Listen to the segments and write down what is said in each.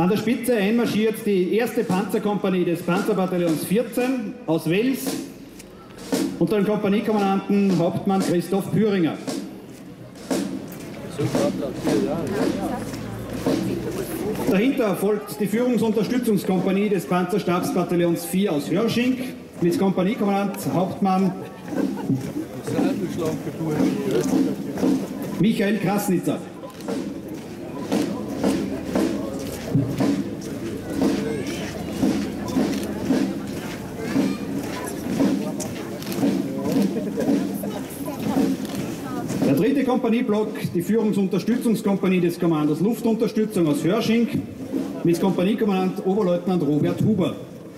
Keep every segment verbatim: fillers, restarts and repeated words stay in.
An der Spitze einmarschiert die erste Panzerkompanie des Panzerbataillons vierzehn aus Wels unter dem Kompaniekommandanten Hauptmann Christoph Püringer. Dahinter folgt die Führungsunterstützungskompanie des Panzerstabsbataillons vier aus Hörsching mit Kompaniekommandant Hauptmann Michael Krasnitzer. Der dritte Kompanieblock, die Führungsunterstützungskompanie des Kommandos Luftunterstützung aus Hörsching mit Kompaniekommandant Oberleutnant Robert Huber.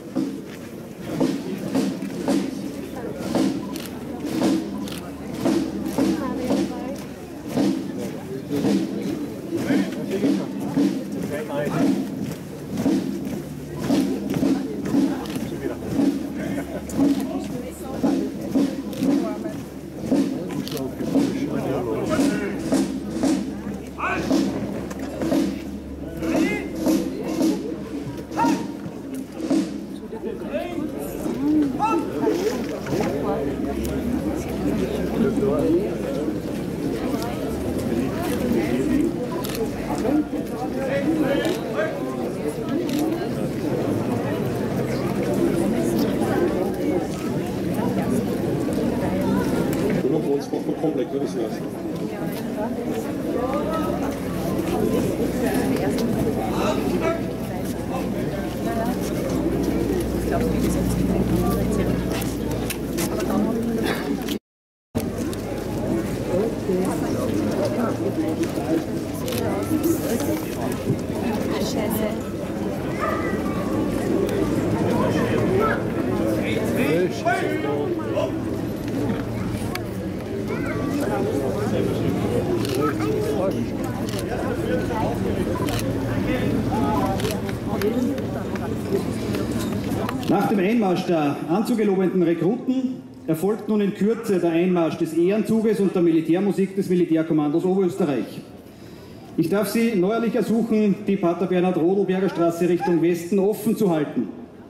Nach dem Einmarsch der anzugelobenden Rekruten erfolgt nun in Kürze der Einmarsch des Ehrenzuges und der Militärmusik des Militärkommandos Oberösterreich. Ich darf Sie neuerlich ersuchen, die Pater Bernhard Rodelberger Straße Richtung Westen offen zu halten.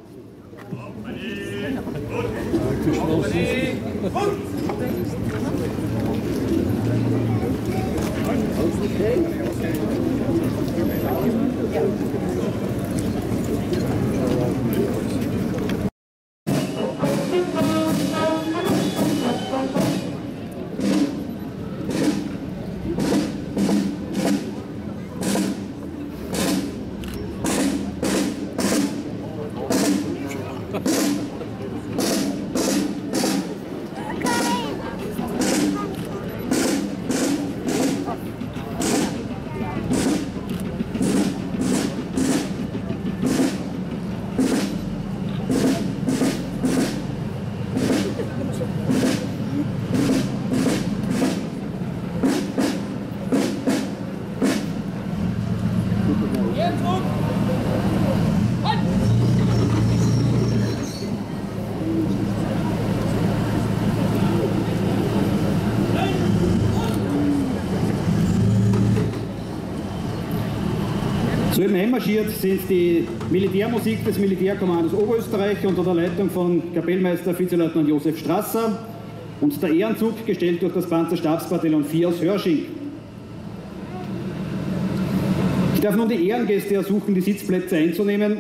Soeben einmarschiert sind die Militärmusik des Militärkommandos Oberösterreich unter der Leitung von Kapellmeister Vizeleutnant Josef Strasser und der Ehrenzug gestellt durch das Panzerstabsbataillon vier aus Hörsching. Ich darf nun die Ehrengäste ersuchen, die Sitzplätze einzunehmen.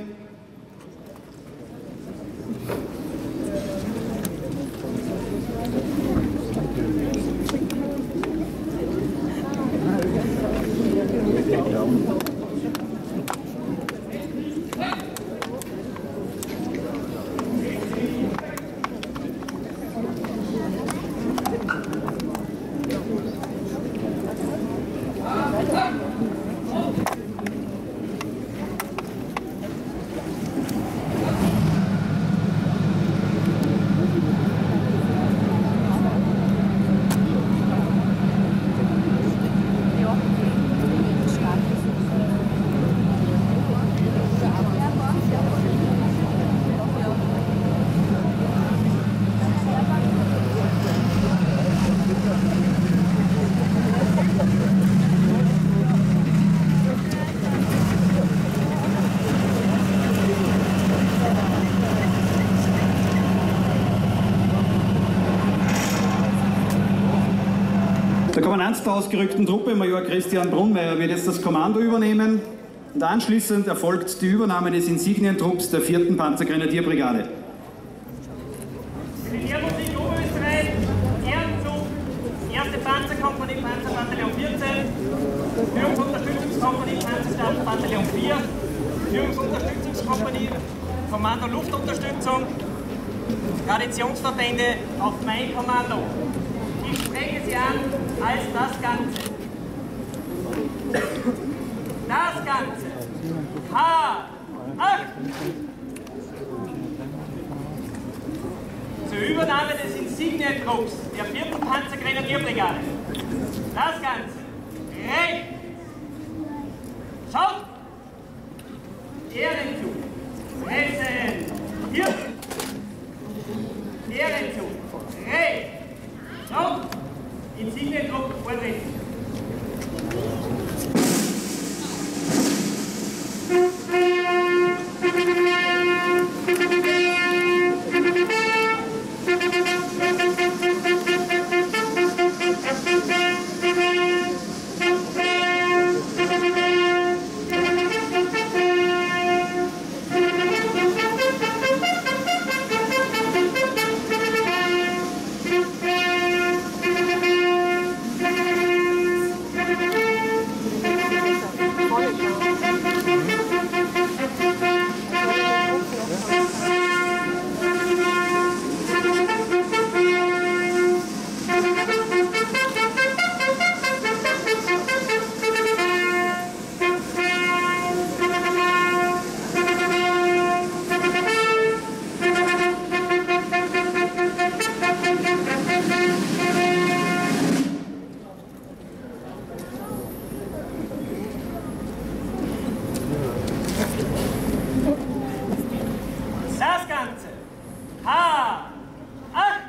Kommandant der ausgerückten Truppe, Major Christian Brunmeier, wird jetzt das Kommando übernehmen und anschließend erfolgt die Übernahme des Insignientrupps der vierten Panzergrenadierbrigade. Militärmusik Oberösterreich, Ehrenzug, erste Panzerkompanie, Panzerbataillon vierzehn, Führungsunterstützungskompanie, Panzerstabsbataillon vier, Führungsunterstützungskompanie, Kommando Luftunterstützung, Traditionsverbände auf mein Kommando. Ich spreche Sie an als das Ganze. Das Ganze. H. acht. Zur Übernahme des Insignientrupps der vierten Panzergrenadierbrigade. Das Ganze. Recht. Schaut. Ehrenzug. Fressen. Hier. Ehrenzug. Recht. Schaut. Insignientrupp vortreten. Das Ganze. H. acht.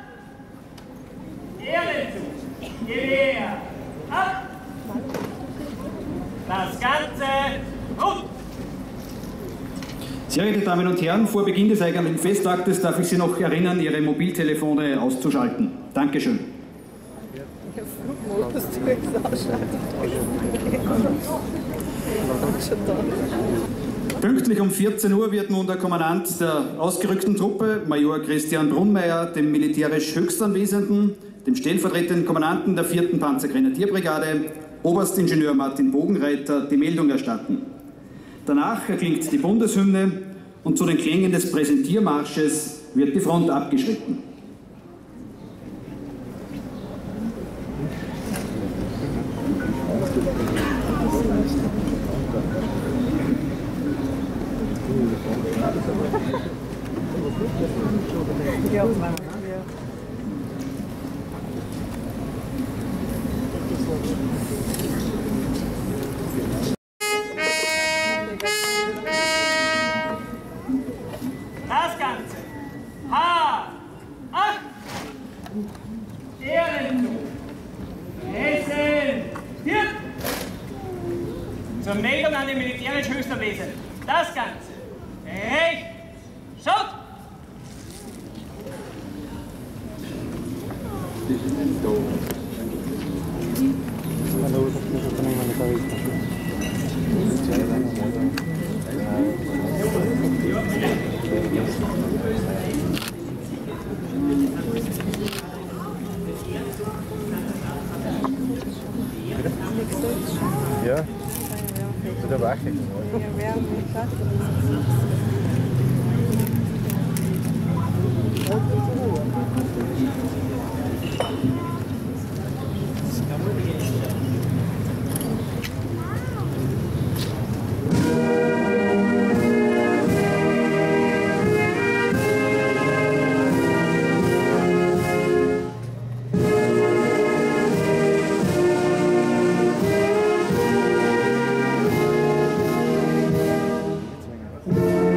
Ehrenzug. Gewehr. Ab. Das Ganze. Gut. Sehr geehrte Damen und Herren, vor Beginn des eigentlichen Festaktes darf ich Sie noch erinnern, Ihre Mobiltelefone auszuschalten. Dankeschön. Pünktlich um vierzehn Uhr wird nun der Kommandant der ausgerückten Truppe, Major Christian Brunmeier, dem militärisch Höchstanwesenden, dem stellvertretenden Kommandanten der vierten Panzergrenadierbrigade, Oberstingenieur Martin Bogenreiter, die Meldung erstatten. Danach erklingt die Bundeshymne und zu den Klängen des Präsentiermarsches wird die Front abgeschritten. Ja, Das Ganze. H. acht. Ehrenzug. Hessen. Hier. Zur Meldung an den militärisch Höchstanwesenden. Das Ganze. Recht. Schaut. Ja, oder wache ich Thank you.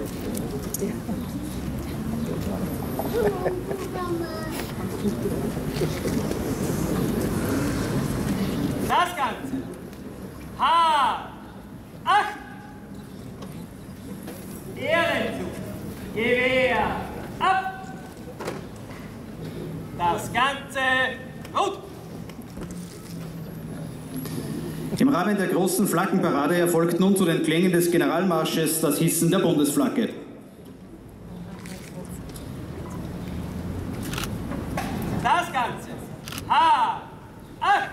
Das Ganze. H. acht. Ehrenzug. Gewehr. Ab. Das Ganze. Rot. Im Rahmen der großen Flaggenparade erfolgt nun zu den Klängen des Generalmarsches das Hissen der Bundesflagge. Das Ganze. H. acht.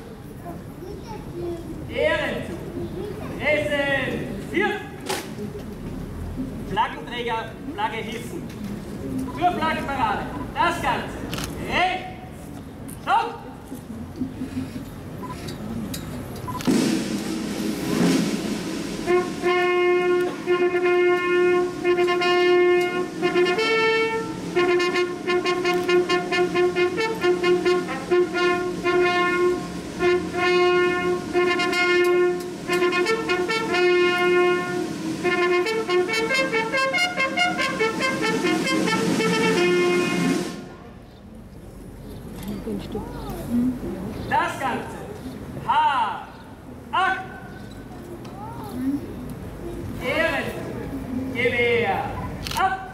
Ehrenzug. Hessen. vier. Flaggenträger, Flagge hissen. Zur Flaggenparade. Das Ganze. Rechts. Stopp. Das Ganze. H. acht. Ehren. Gewehr. Ab.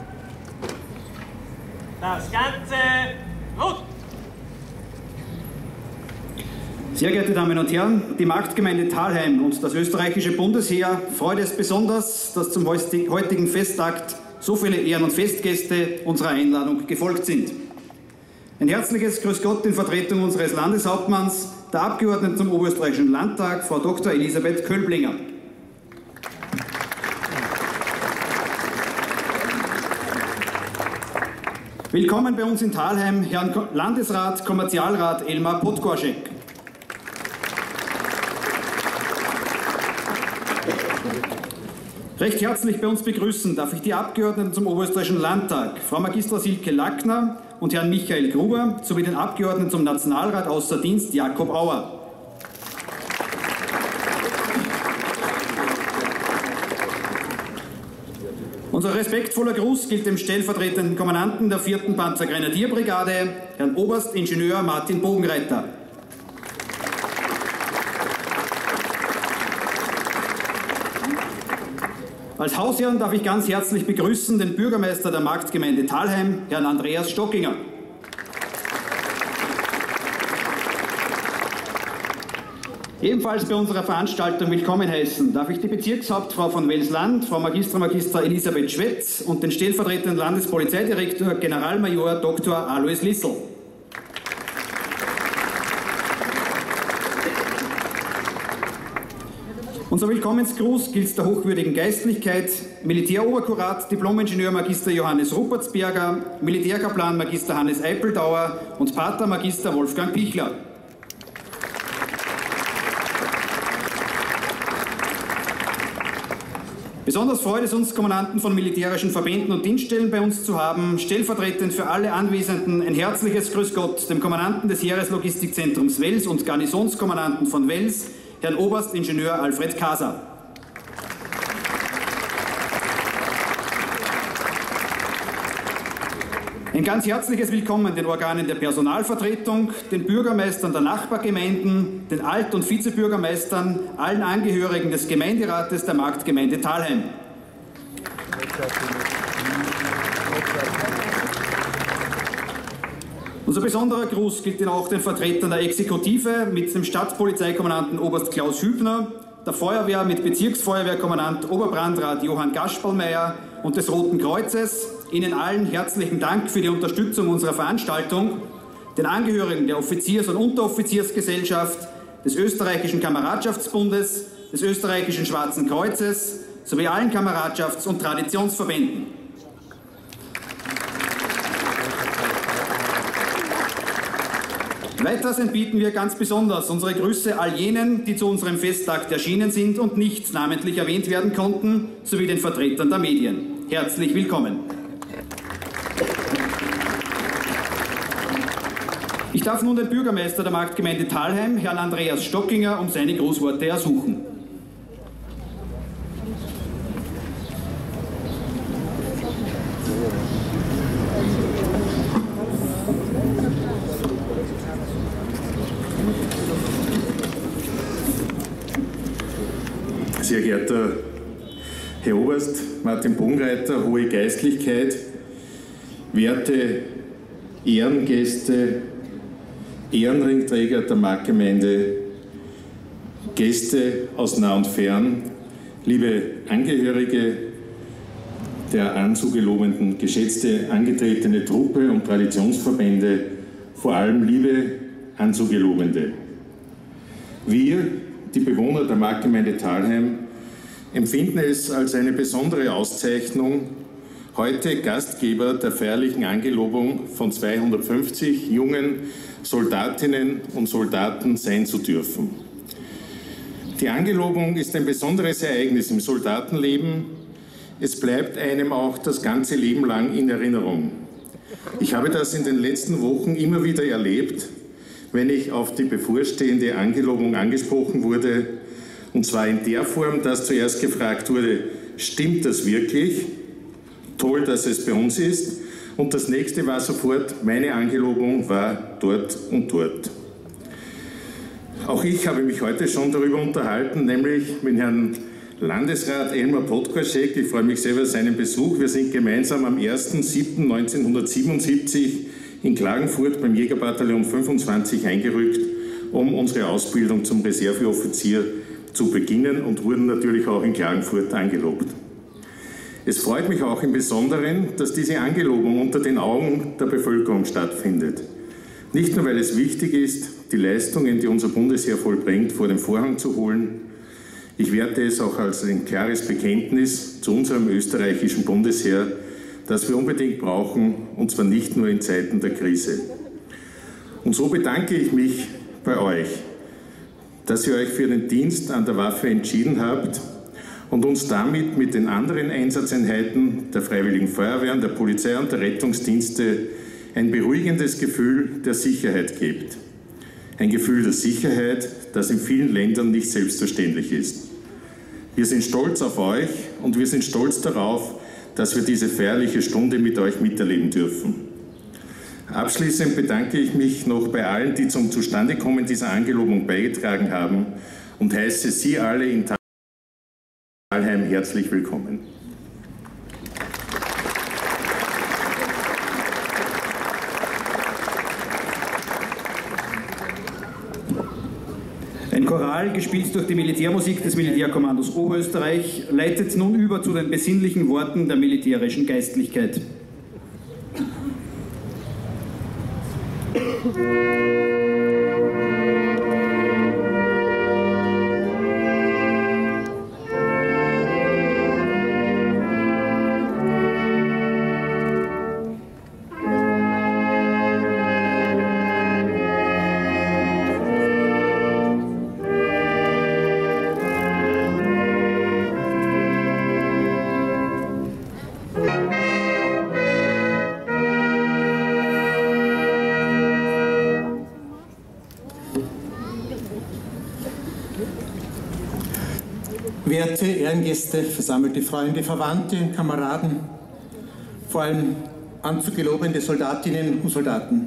Das Ganze. Rot. Sehr geehrte Damen und Herren, die Marktgemeinde Thalheim und das österreichische Bundesheer freut es besonders, dass zum heutigen Festakt so viele Ehren- und Festgäste unserer Einladung gefolgt sind. Ein herzliches Grüß Gott in Vertretung unseres Landeshauptmanns, der Abgeordneten zum Oberösterreichischen Landtag, Frau Doktor Elisabeth Köllblinger. Willkommen bei uns in Thalheim, Herrn Landesrat, Kommerzialrat Elmar Podgorschek. Recht herzlich bei uns begrüßen darf ich die Abgeordneten zum Oberösterreichischen Landtag, Frau Magistra Silke Lackner und Herrn Michael Gruber, sowie den Abgeordneten zum Nationalrat außer Dienst Jakob Auer. Unser respektvoller Gruß gilt dem stellvertretenden Kommandanten der vierten Panzergrenadierbrigade, Herrn Oberstingenieur Martin Bogenreiter. Als Hausherrn darf ich ganz herzlich begrüßen den Bürgermeister der Marktgemeinde Thalheim, Herrn Andreas Stockinger. Ebenfalls bei unserer Veranstaltung willkommen heißen darf ich die Bezirkshauptfrau von Welsland, Frau Magistra Magistra Elisabeth Schwetz und den stellvertretenden Landespolizeidirektor Generalmajor Doktor Alois Lissl. Unser Willkommensgruß gilt der hochwürdigen Geistlichkeit, Militäroberkurat, Diplomingenieur Magister Johannes Ruppertsberger, Militärkaplan Magister Hannes Eipeldauer und Pater Magister Wolfgang Pichler. Besonders freut es uns, Kommandanten von militärischen Verbänden und Dienststellen bei uns zu haben. Stellvertretend für alle Anwesenden ein herzliches Grüß Gott dem Kommandanten des Heereslogistikzentrums Wels und Garnisonskommandanten von Wels, Herrn Oberstingenieur Alfred Kaser. Ein ganz herzliches Willkommen den Organen der Personalvertretung, den Bürgermeistern der Nachbargemeinden, den Alt- und Vizebürgermeistern, allen Angehörigen des Gemeinderates der Marktgemeinde Thalheim. Unser besonderer Gruß gilt Ihnen auch den Vertretern der Exekutive mit dem Stadtpolizeikommandanten Oberst Klaus Hübner, der Feuerwehr mit Bezirksfeuerwehrkommandant Oberbrandrat Johann Gaspalmeier und des Roten Kreuzes. Ihnen allen herzlichen Dank für die Unterstützung unserer Veranstaltung, den Angehörigen der Offiziers- und Unteroffiziersgesellschaft, des Österreichischen Kameradschaftsbundes, des Österreichischen Schwarzen Kreuzes sowie allen Kameradschafts- und Traditionsverbänden. Weiters entbieten wir ganz besonders unsere Grüße all jenen, die zu unserem Festtag erschienen sind und nicht namentlich erwähnt werden konnten, sowie den Vertretern der Medien. Herzlich willkommen. Ich darf nun den Bürgermeister der Marktgemeinde Thalheim, Herrn Andreas Stockinger, um seine Grußworte ersuchen. verehrter Herr Oberst Martin Bogenreiter, hohe Geistlichkeit, werte Ehrengäste, Ehrenringträger der Marktgemeinde, Gäste aus nah und fern, liebe Angehörige der anzugelobenden, geschätzte angetretene Truppe und Traditionsverbände, vor allem liebe Anzugelobende. Wir, die Bewohner der Marktgemeinde Thalheim, empfinden es als eine besondere Auszeichnung, heute Gastgeber der feierlichen Angelobung von zweihundertfünfzig jungen Soldatinnen und Soldaten sein zu dürfen. Die Angelobung ist ein besonderes Ereignis im Soldatenleben. Es bleibt einem auch das ganze Leben lang in Erinnerung. Ich habe das in den letzten Wochen immer wieder erlebt, wenn ich auf die bevorstehende Angelobung angesprochen wurde, und zwar in der Form, dass zuerst gefragt wurde, stimmt das wirklich? Toll, dass es bei uns ist. Und das nächste war sofort, meine Angelobung war dort und dort. Auch ich habe mich heute schon darüber unterhalten, nämlich mit Herrn Landesrat Elmar Podkorschek. Ich freue mich sehr über seinen Besuch. Wir sind gemeinsam am ersten siebten neunzehnhundertsiebenundsiebzig in Klagenfurt beim Jägerbataillon fünfundzwanzig eingerückt, um unsere Ausbildung zum Reserveoffizier zu beginnen und wurden natürlich auch in Klagenfurt angelobt. Es freut mich auch im Besonderen, dass diese Angelobung unter den Augen der Bevölkerung stattfindet. Nicht nur, weil es wichtig ist, die Leistungen, die unser Bundesheer vollbringt, vor den Vorhang zu holen. Ich werte es auch als ein klares Bekenntnis zu unserem österreichischen Bundesheer, das wir unbedingt brauchen, und zwar nicht nur in Zeiten der Krise. Und so bedanke ich mich bei euch, dass ihr euch für den Dienst an der Waffe entschieden habt und uns damit mit den anderen Einsatzeinheiten der Freiwilligen Feuerwehren, der Polizei und der Rettungsdienste ein beruhigendes Gefühl der Sicherheit gebt. Ein Gefühl der Sicherheit, das in vielen Ländern nicht selbstverständlich ist. Wir sind stolz auf euch und wir sind stolz darauf, dass wir diese feierliche Stunde mit euch miterleben dürfen. Abschließend bedanke ich mich noch bei allen, die zum Zustandekommen dieser Angelobung beigetragen haben, und heiße Sie alle in Thalheim herzlich willkommen. Ein Choral, gespielt durch die Militärmusik des Militärkommandos Oberösterreich, leitet nun über zu den besinnlichen Worten der militärischen Geistlichkeit. Werte Ehrengäste, versammelte Freunde, Verwandte und Kameraden, vor allem anzugelobende Soldatinnen und Soldaten.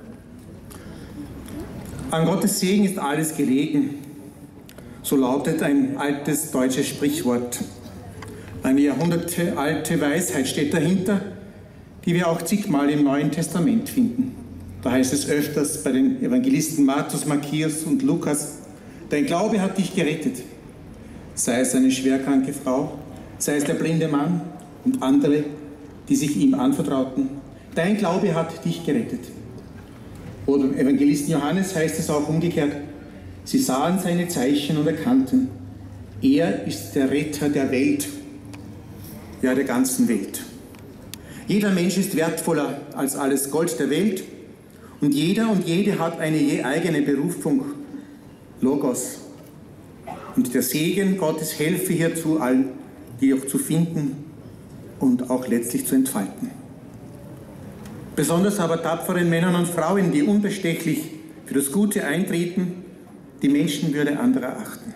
An Gottes Segen ist alles gelegen, so lautet ein altes deutsches Sprichwort. Eine jahrhundertealte Weisheit steht dahinter, die wir auch zigmal im Neuen Testament finden. Da heißt es öfters bei den Evangelisten Matthäus, Matthäus und Lukas: Dein Glaube hat dich gerettet. Sei es eine schwerkranke Frau, sei es der blinde Mann und andere, die sich ihm anvertrauten. Dein Glaube hat dich gerettet. Oder im Evangelisten Johannes heißt es auch umgekehrt: Sie sahen seine Zeichen und erkannten, er ist der Retter der Welt, ja der ganzen Welt. Jeder Mensch ist wertvoller als alles Gold der Welt und jeder und jede hat eine je eigene Berufung, Logos. Und der Segen Gottes helfe hierzu, allen, die auch zu finden und auch letztlich zu entfalten. Besonders aber tapferen Männern und Frauen, die unbestechlich für das Gute eintreten, die Menschenwürde anderer achten.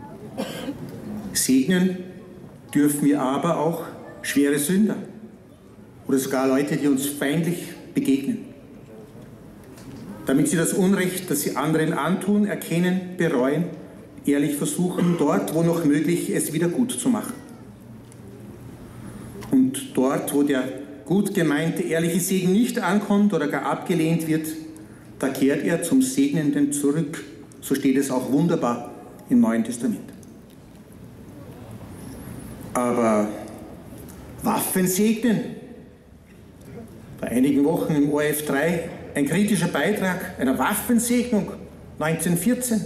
Segnen dürfen wir aber auch schwere Sünder oder sogar Leute, die uns feindlich begegnen, damit sie das Unrecht, das sie anderen antun, erkennen, bereuen ehrlich versuchen, dort, wo noch möglich, es wieder gut zu machen. Und dort, wo der gut gemeinte ehrliche Segen nicht ankommt oder gar abgelehnt wird, da kehrt er zum Segnenden zurück. So steht es auch wunderbar im Neuen Testament. Aber Waffen segnen? Vor einigen Wochen im O R F drei ein kritischer Beitrag einer Waffensegnung neunzehnhundertvierzehn.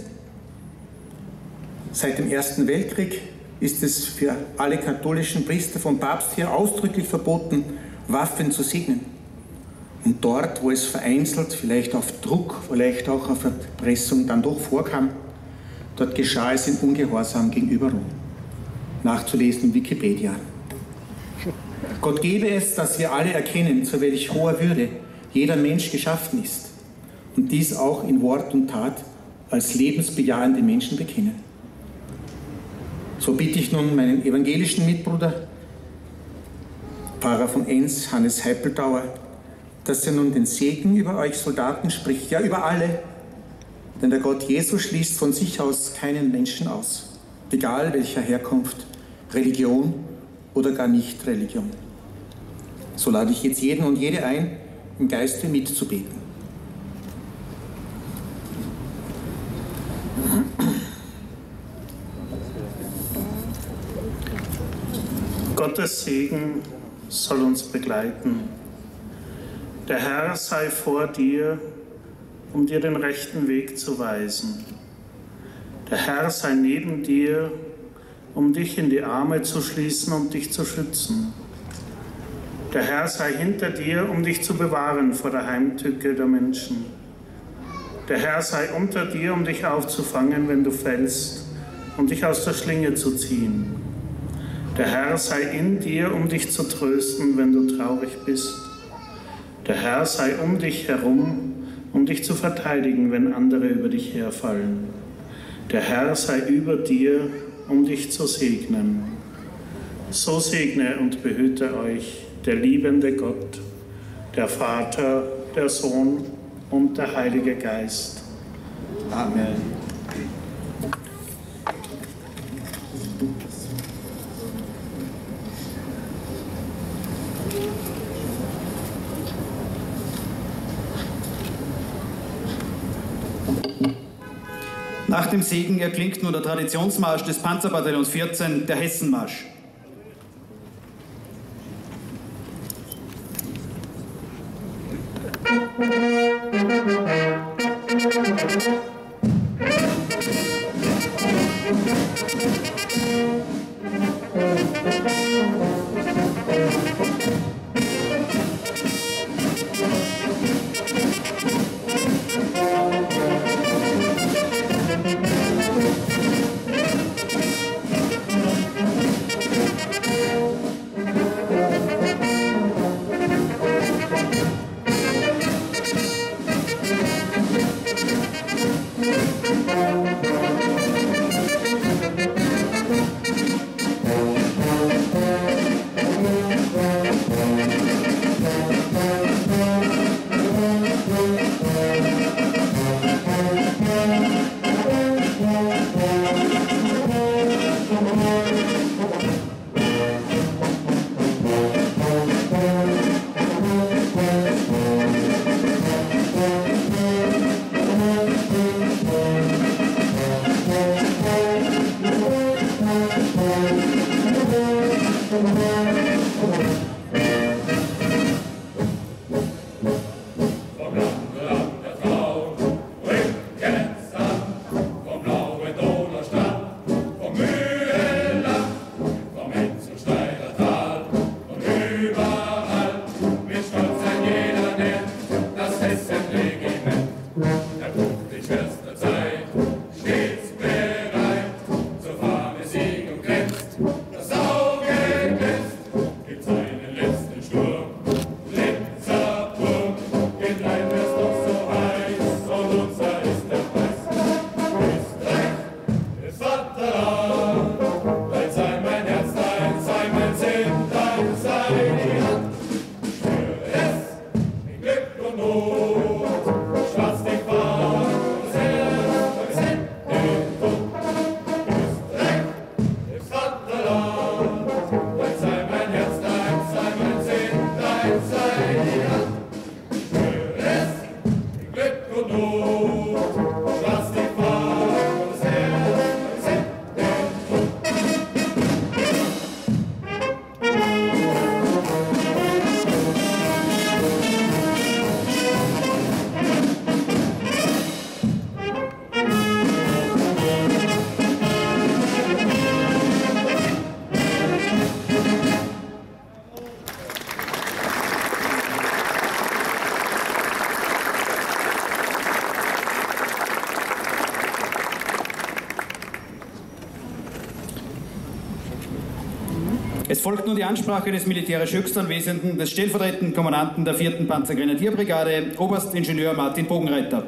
Seit dem Ersten Weltkrieg ist es für alle katholischen Priester vom Papst her ausdrücklich verboten, Waffen zu segnen. Und dort, wo es vereinzelt, vielleicht auf Druck, vielleicht auch auf Erpressung dann doch vorkam, dort geschah es in Ungehorsam gegenüber Rom. Nachzulesen in Wikipedia. Gott gebe es, dass wir alle erkennen, zu welch hoher Würde jeder Mensch geschaffen ist und dies auch in Wort und Tat als lebensbejahende Menschen bekennen. So bitte ich nun meinen evangelischen Mitbruder, Pfarrer von Enns, Hannes Heipeldauer, dass er nun den Segen über euch Soldaten spricht, ja über alle, denn der Gott Jesus schließt von sich aus keinen Menschen aus, egal welcher Herkunft, Religion oder gar Nicht-Religion. So lade ich jetzt jeden und jede ein, im Geiste mitzubeten. Gottes Segen soll uns begleiten. Der Herr sei vor dir, um dir den rechten Weg zu weisen. Der Herr sei neben dir, um dich in die Arme zu schließen und dich zu schützen. Der Herr sei hinter dir, um dich zu bewahren vor der Heimtücke der Menschen. Der Herr sei unter dir, um dich aufzufangen, wenn du fällst, um dich aus der Schlinge zu ziehen. Der Herr sei in dir, um dich zu trösten, wenn du traurig bist. Der Herr sei um dich herum, um dich zu verteidigen, wenn andere über dich herfallen. Der Herr sei über dir, um dich zu segnen. So segne und behüte euch der liebende Gott, der Vater, der Sohn und der Heilige Geist. Amen. Nach dem Segen erklingt nun der Traditionsmarsch des Panzerbataillons vierzehn, der Hessenmarsch. Seine Es folgt nun die Ansprache des militärisch Höchstanwesenden, des stellvertretenden Kommandanten der vierten Panzergrenadierbrigade, Oberstingenieur Martin Bogenreiter.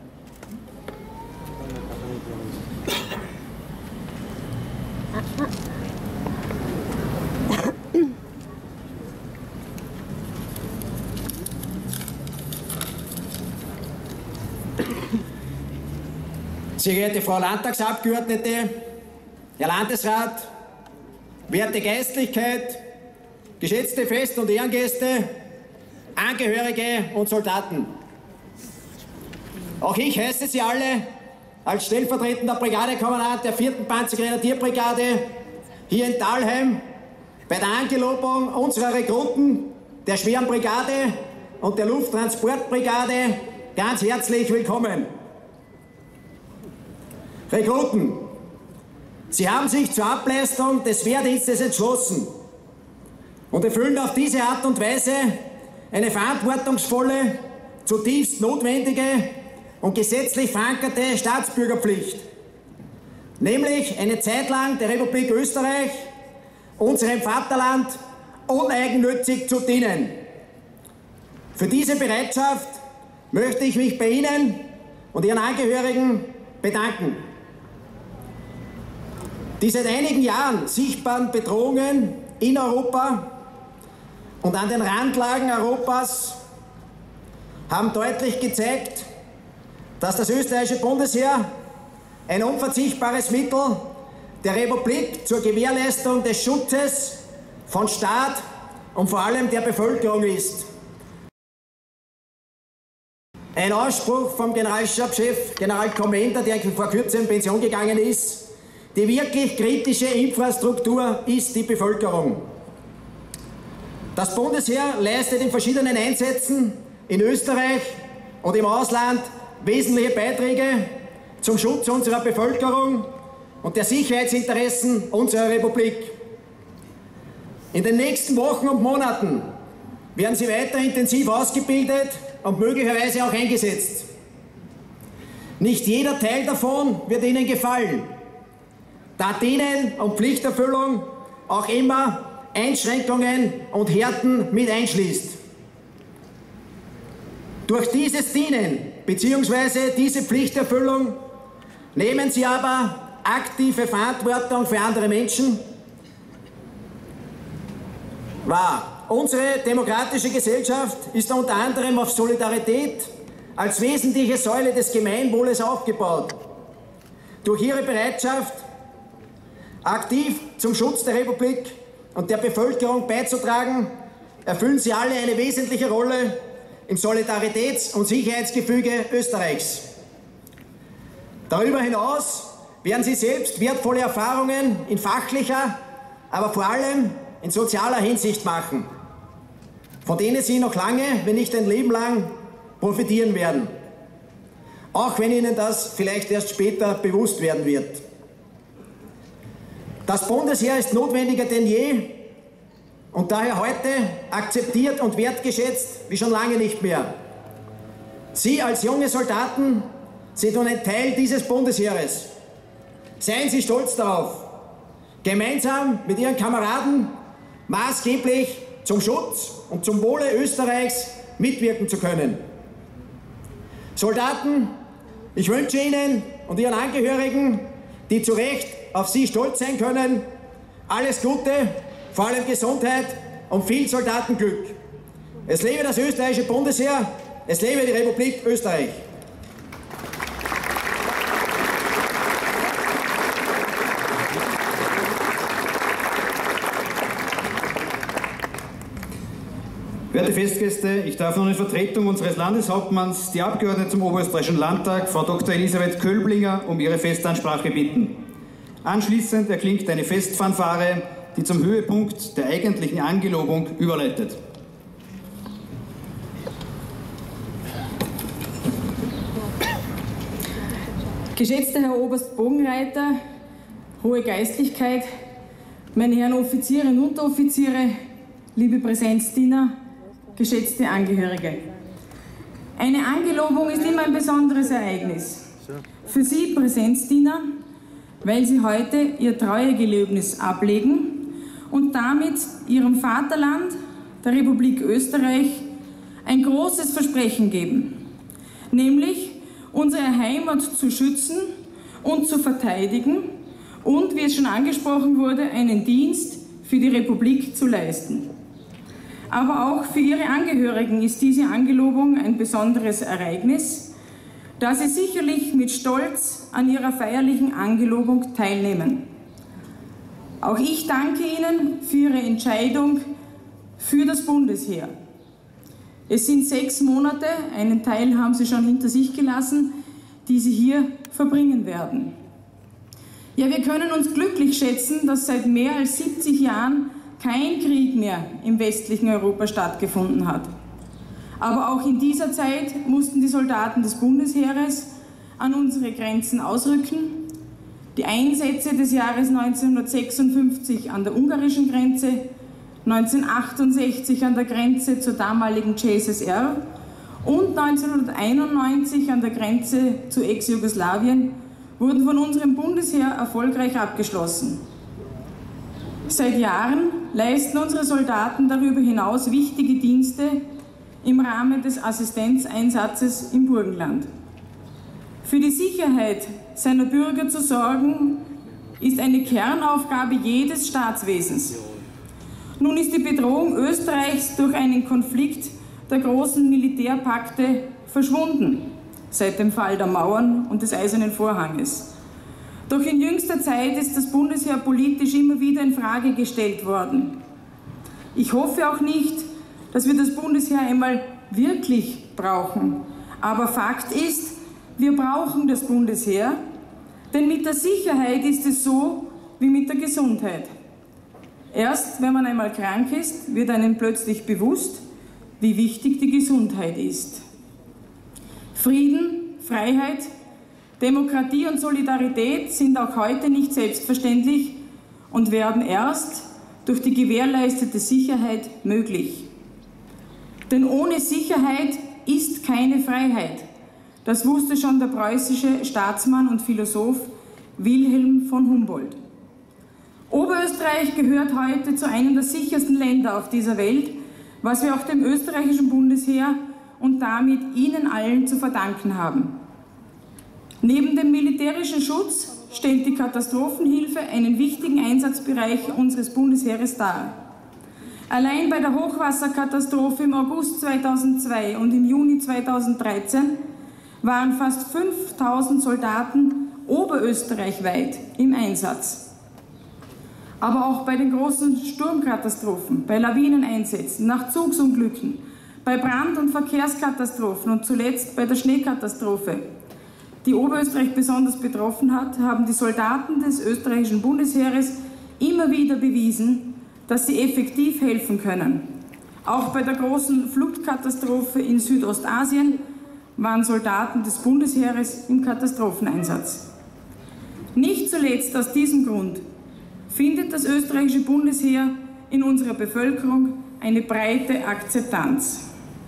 Sehr geehrte Frau Landtagsabgeordnete, Herr Landesrat, werte Geistlichkeit, geschätzte Fest- und Ehrengäste, Angehörige und Soldaten. Auch ich heiße Sie alle als stellvertretender Brigadekommandant der vierten Panzergrenadierbrigade hier in Thalheim bei der Angelobung unserer Rekruten der Schweren Brigade und der Lufttransportbrigade ganz herzlich willkommen. Rekruten, Sie haben sich zur Ableistung des Wehrdienstes entschlossen und erfüllen auf diese Art und Weise eine verantwortungsvolle, zutiefst notwendige und gesetzlich verankerte Staatsbürgerpflicht, nämlich eine Zeit lang der Republik Österreich, unserem Vaterland, uneigennützig zu dienen. Für diese Bereitschaft möchte ich mich bei Ihnen und Ihren Angehörigen bedanken. Die seit einigen Jahren sichtbaren Bedrohungen in Europa und an den Randlagen Europas haben deutlich gezeigt, dass das österreichische Bundesheer ein unverzichtbares Mittel der Republik zur Gewährleistung des Schutzes von Staat und vor allem der Bevölkerung ist. Ein Ausspruch vom Generalstabschef, General Commander, der vor kurzem in Pension gegangen ist: Die wirklich kritische Infrastruktur ist die Bevölkerung. Das Bundesheer leistet in verschiedenen Einsätzen in Österreich und im Ausland wesentliche Beiträge zum Schutz unserer Bevölkerung und der Sicherheitsinteressen unserer Republik. In den nächsten Wochen und Monaten werden sie weiter intensiv ausgebildet und möglicherweise auch eingesetzt. Nicht jeder Teil davon wird Ihnen gefallen, da Dienen und Pflichterfüllung auch immer Einschränkungen und Härten mit einschließt. Durch dieses Dienen bzw. diese Pflichterfüllung nehmen Sie aber aktive Verantwortung für andere Menschen wahr. Unsere demokratische Gesellschaft ist unter anderem auf Solidarität als wesentliche Säule des Gemeinwohles aufgebaut. Durch ihre Bereitschaft, aktiv zum Schutz der Republik und der Bevölkerung beizutragen, erfüllen Sie alle eine wesentliche Rolle im Solidaritäts- und Sicherheitsgefüge Österreichs. Darüber hinaus werden Sie selbst wertvolle Erfahrungen in fachlicher, aber vor allem in sozialer Hinsicht machen, von denen Sie noch lange, wenn nicht ein Leben lang, profitieren werden. Auch wenn Ihnen das vielleicht erst später bewusst werden wird. Das Bundesheer ist notwendiger denn je und daher heute akzeptiert und wertgeschätzt wie schon lange nicht mehr. Sie als junge Soldaten sind nun ein Teil dieses Bundesheeres. Seien Sie stolz darauf, gemeinsam mit Ihren Kameraden maßgeblich zum Schutz und zum Wohle Österreichs mitwirken zu können. Soldaten, ich wünsche Ihnen und Ihren Angehörigen, die zu Recht auf Sie stolz sein können, alles Gute, vor allem Gesundheit und viel Soldatenglück. Es lebe das österreichische Bundesheer, es lebe die Republik Österreich. Werte Festgäste, ich darf nun in Vertretung unseres Landeshauptmanns die Abgeordnete zum Oberösterreichischen Landtag, Frau Doktor Elisabeth Köhlblinger, um ihre Festansprache bitten. Anschließend erklingt eine Festfanfare, die zum Höhepunkt der eigentlichen Angelobung überleitet. Geschätzter Herr Oberst Bogenreiter, hohe Geistlichkeit, meine Herren Offiziere und Unteroffiziere, liebe Präsenzdiener, geschätzte Angehörige. Eine Angelobung ist immer ein besonderes Ereignis. Für Sie Präsenzdiener, weil Sie heute Ihr Treuegelöbnis ablegen und damit ihrem Vaterland, der Republik Österreich, ein großes Versprechen geben, nämlich unsere Heimat zu schützen und zu verteidigen und, wie es schon angesprochen wurde, einen Dienst für die Republik zu leisten. Aber auch für ihre Angehörigen ist diese Angelobung ein besonderes Ereignis, da sie sicherlich mit Stolz an ihrer feierlichen Angelobung teilnehmen. Auch ich danke Ihnen für Ihre Entscheidung für das Bundesheer. Es sind sechs Monate, einen Teil haben Sie schon hinter sich gelassen, die Sie hier verbringen werden. Ja, wir können uns glücklich schätzen, dass seit mehr als siebzig Jahren kein Krieg mehr im westlichen Europa stattgefunden hat. Aber auch in dieser Zeit mussten die Soldaten des Bundesheeres an unsere Grenzen ausrücken. Die Einsätze des Jahres neunzehnhundertsechsundfünfzig an der ungarischen Grenze, neunzehnhundertachtundsechzig an der Grenze zur damaligen C S S R und neunzehnhunderteinundneunzig an der Grenze zu Ex-Jugoslawien wurden von unserem Bundesheer erfolgreich abgeschlossen. Seit Jahren leisten unsere Soldaten darüber hinaus wichtige Dienste im Rahmen des Assistenzeinsatzes im Burgenland. Für die Sicherheit seiner Bürger zu sorgen, ist eine Kernaufgabe jedes Staatswesens. Nun ist die Bedrohung Österreichs durch einen Konflikt der großen Militärpakte verschwunden, seit dem Fall der Mauern und des Eisernen Vorhanges. Doch in jüngster Zeit ist das Bundesheer politisch immer wieder in Frage gestellt worden. Ich hoffe auch nicht, dass wir das Bundesheer einmal wirklich brauchen. Aber Fakt ist, wir brauchen das Bundesheer, denn mit der Sicherheit ist es so wie mit der Gesundheit. Erst wenn man einmal krank ist, wird einem plötzlich bewusst, wie wichtig die Gesundheit ist. Frieden, Freiheit, Demokratie und Solidarität sind auch heute nicht selbstverständlich und werden erst durch die gewährleistete Sicherheit möglich. Denn ohne Sicherheit ist keine Freiheit. Das wusste schon der preußische Staatsmann und Philosoph Wilhelm von Humboldt. Oberösterreich gehört heute zu einem der sichersten Länder auf dieser Welt, was wir auch dem österreichischen Bundesheer und damit Ihnen allen zu verdanken haben. Neben dem militärischen Schutz stellt die Katastrophenhilfe einen wichtigen Einsatzbereich unseres Bundesheeres dar. Allein bei der Hochwasserkatastrophe im August zweitausendzwei und im Juni zweitausenddreizehn waren fast fünftausend Soldaten oberösterreichweit im Einsatz. Aber auch bei den großen Sturmkatastrophen, bei Lawineneinsätzen, Nachtzugsunglücken, bei Brand- und Verkehrskatastrophen und zuletzt bei der Schneekatastrophe, die Oberösterreich besonders betroffen hat, haben die Soldaten des österreichischen Bundesheeres immer wieder bewiesen, dass sie effektiv helfen können. Auch bei der großen Flutkatastrophe in Südostasien waren Soldaten des Bundesheeres im Katastropheneinsatz. Nicht zuletzt aus diesem Grund findet das österreichische Bundesheer in unserer Bevölkerung eine breite Akzeptanz.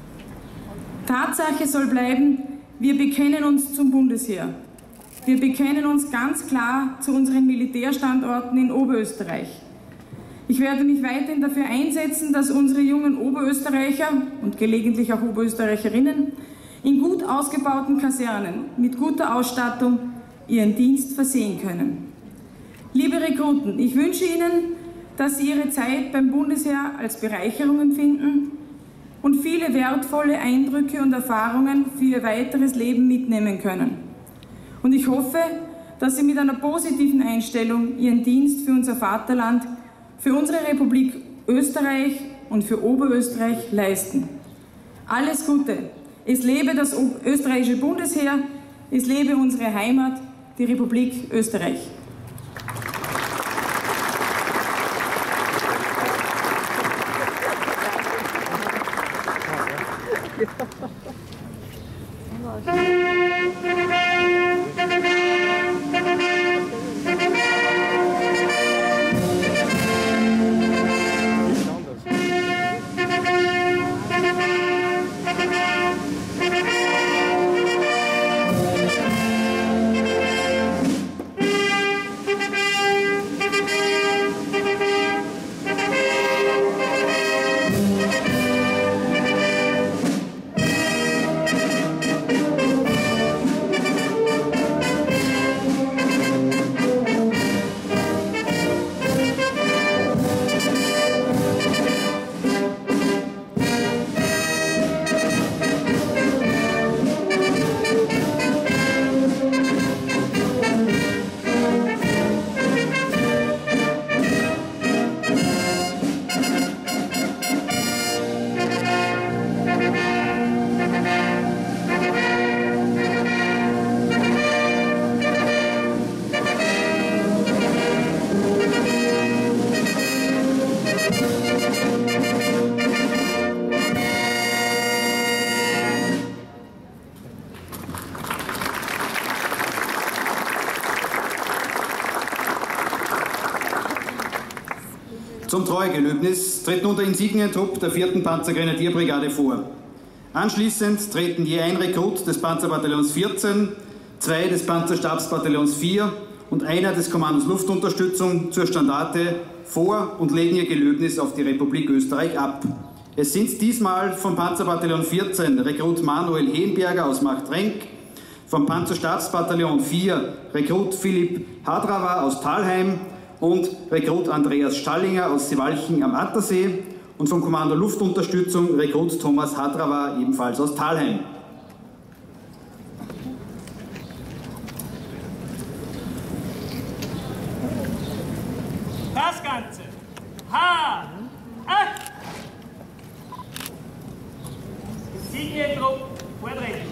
Tatsache soll bleiben, wir bekennen uns zum Bundesheer. Wir bekennen uns ganz klar zu unseren Militärstandorten in Oberösterreich. Ich werde mich weiterhin dafür einsetzen, dass unsere jungen Oberösterreicher und gelegentlich auch Oberösterreicherinnen in gut ausgebauten Kasernen mit guter Ausstattung ihren Dienst versehen können. Liebe Rekruten, ich wünsche Ihnen, dass Sie Ihre Zeit beim Bundesheer als Bereicherung empfinden und viele wertvolle Eindrücke und Erfahrungen für Ihr weiteres Leben mitnehmen können. Und ich hoffe, dass Sie mit einer positiven Einstellung Ihren Dienst für unser Vaterland, für unsere Republik Österreich und für Oberösterreich leisten. Alles Gute! Es lebe das österreichische Bundesheer, es lebe unsere Heimat, die Republik Österreich. Zum Treuegelöbnis tritt nun der Insignientrupp der vierten Panzergrenadierbrigade vor. Anschließend treten je ein Rekrut des Panzerbataillons vierzehn, zwei des Panzerstabsbataillons vier und einer des Kommandos Luftunterstützung zur Standarte vor und legen ihr Gelöbnis auf die Republik Österreich ab. Es sind diesmal vom Panzerbataillon vierzehn Rekrut Manuel Henberger aus Machtrenk, vom Panzerstabsbataillon vier Rekrut Philipp Hadrawa aus Thalheim und Rekrut Andreas Stallinger aus Sewalchen am Attersee und vom Kommando Luftunterstützung Rekrut Thomas Hadrawa ebenfalls aus Thalheim. Das Ganze. Ha! Acht! Insignientrupp vortreten.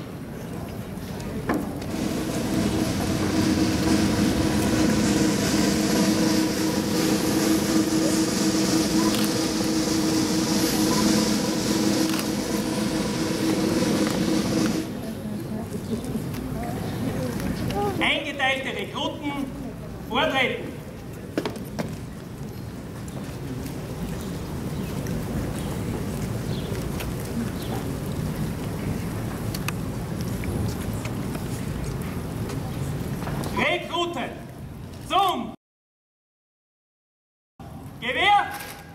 Eingeteilte Rekruten vortreten. Rekruten zum Gewehr.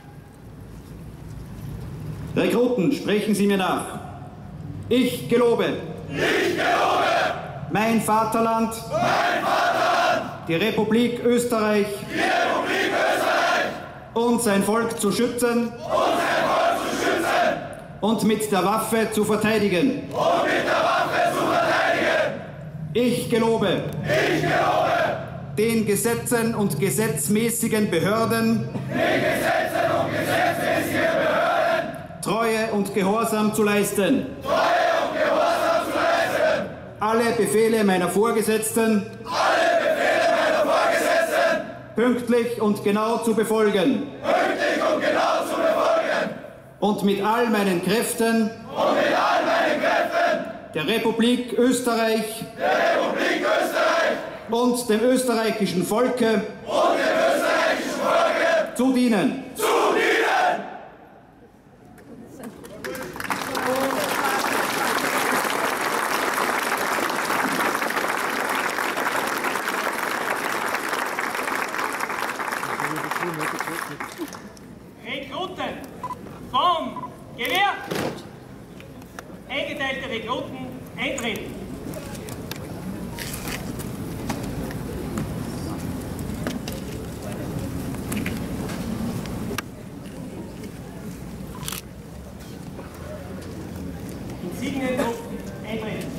Rekruten, sprechen Sie mir nach. Ich gelobe. Ich gelobe. Mein Vaterland. Mein Vaterland. Die Republik Österreich. Die Republik Österreich. Und sein Volk zu schützen. Und sein Volk zu schützen. Und mit der Waffe zu verteidigen. Und mit der Waffe zu verteidigen. Ich gelobe. Ich gelobe. Den Gesetzen und gesetzmäßigen Behörden. Den Gesetzen und gesetzmäßigen Behörden. Treue und Gehorsam zu leisten. Treue und Gehorsam zu leisten. Alle Befehle meiner Vorgesetzten. Alle Befehle meiner Vorgesetzten. Pünktlich und genau zu befolgen. Pünktlich und genau zu befolgen. Und mit all meinen Kräften. Und mit all meinen Kräften. Der Republik Österreich. Der Republik Österreich. Und dem österreichischen Volke. Und dem österreichischen Volke. Zu dienen. Zu dienen. Rekruten vom Gewehr. Eingeteilte Rekruten eintreten. Insignientrupp eintreten.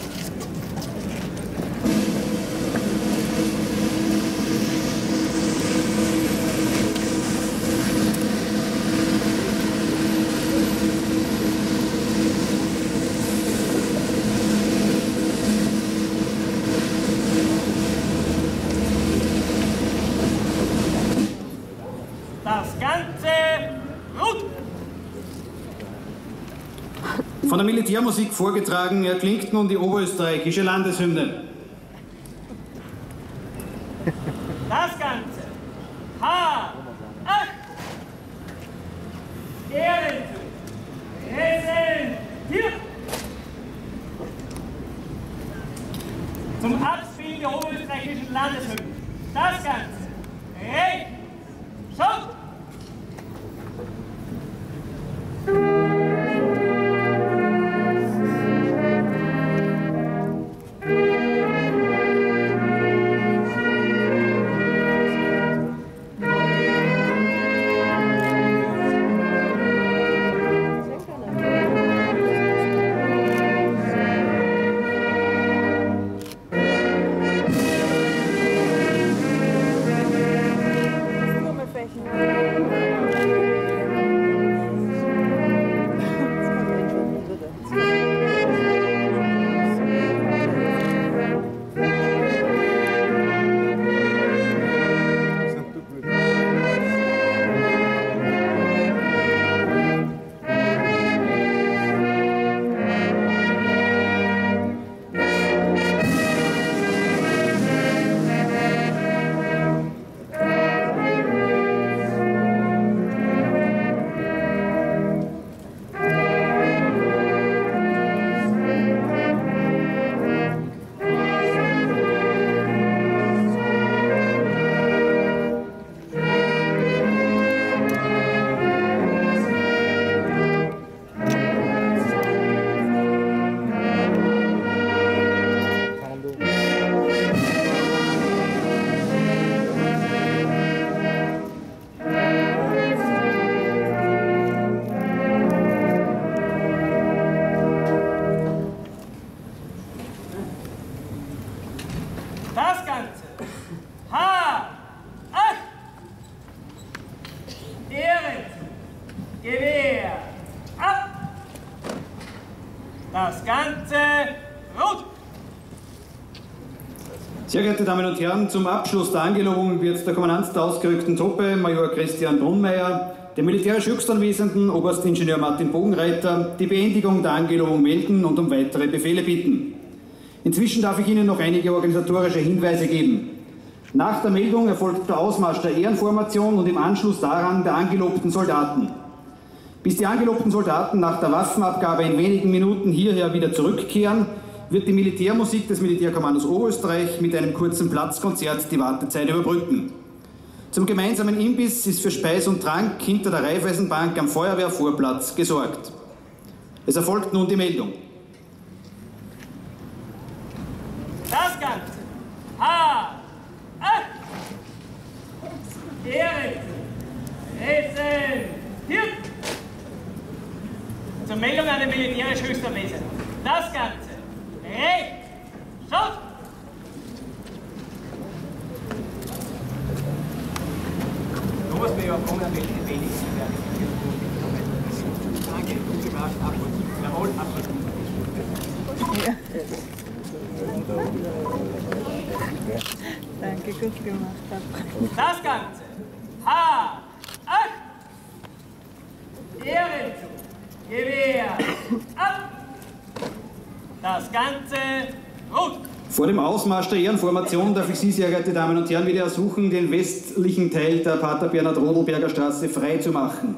Das Ganze rund. Von der Militärmusik vorgetragen erklingt nun die oberösterreichische Landeshymne. Das Ganze. Ha! Acht! Ehren zu. Präsentiert! Zum Abspielen der oberösterreichischen Landeshymne. Das Ganze. Rechts! Schaut! Musik Das Ganze rot. Sehr geehrte Damen und Herren, zum Abschluss der Angelobung wird der Kommandant der ausgerückten Truppe, Major Christian Brunmeier, dem militärisch Höchstanwesenden, Oberstingenieur Martin Bogenreiter, die Beendigung der Angelobung melden und um weitere Befehle bitten. Inzwischen darf ich Ihnen noch einige organisatorische Hinweise geben. Nach der Meldung erfolgt der Ausmarsch der Ehrenformation und im Anschluss daran der angelobten Soldaten. Bis die angelobten Soldaten nach der Waffenabgabe in wenigen Minuten hierher wieder zurückkehren, wird die Militärmusik des Militärkommandos Oberösterreich mit einem kurzen Platzkonzert die Wartezeit überbrücken. Zum gemeinsamen Imbiss ist für Speis und Trank hinter der Raiffeisenbank am Feuerwehrvorplatz gesorgt. Es erfolgt nun die Meldung. Das Ganze. Ha! Ah! Ehren! Präsentiert! Zur Meldung an den militärisch Höchstanwesenden. Das Ganze. Rechts! Schaut! Du musst mir ja kommen, welche wenigsten werden. Danke, gut gemacht, Abschluss. Jawohl, Abschluss. Ja. Danke, gut gemacht. Das Ganze. Ha! Acht! Ehrenzug. Gewehr. Ab! Das Ganze rot. Vor dem Ausmarsch der Ehrenformation darf ich Sie, sehr geehrte Damen und Herren, wieder ersuchen, den westlichen Teil der Pater Bernhard Rodelberger Straße frei zu machen.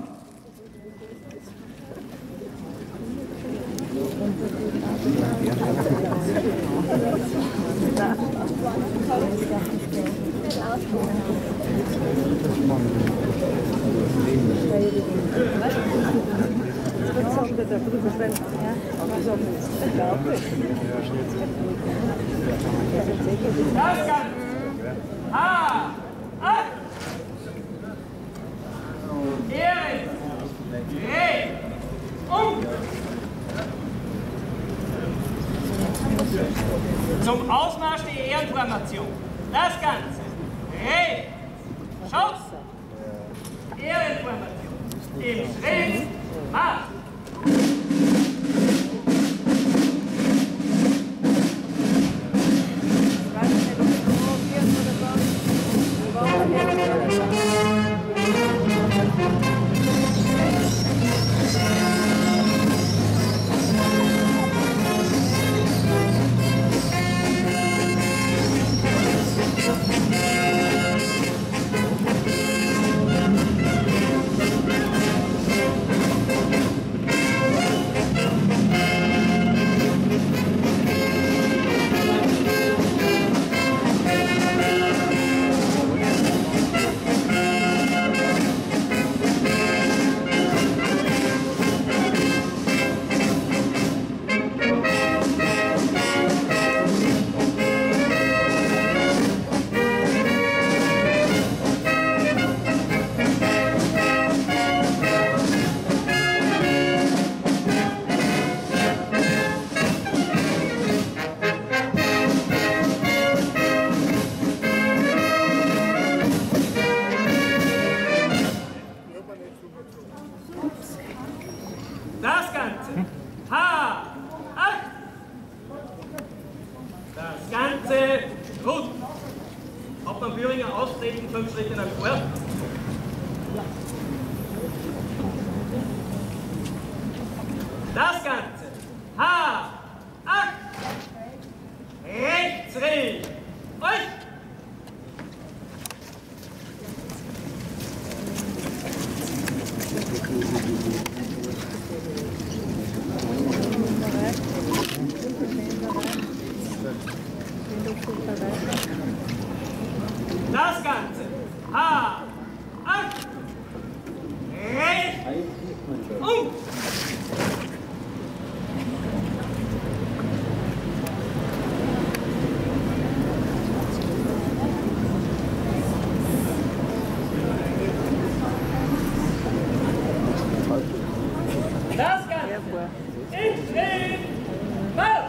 Das Ganze. Ha! Acht! Ehren! Dreh! Um! Zum Ausmarsch der Ehrenformation. Das Ganze. Rechts. Schuss. Ehrenformation. Im Schritt. Marsch. Das Ganze. Ha! Acht! Das Ganze. Gut. Hauptmann Bühringer austreten, fünf Schritte nach vor. Das Ganze. Ha! Acht! Rechts, rechts. Euch! Das Ganze. Ha! Acht! Rechts! Um! Das Ganze. In Schritt. Marsch!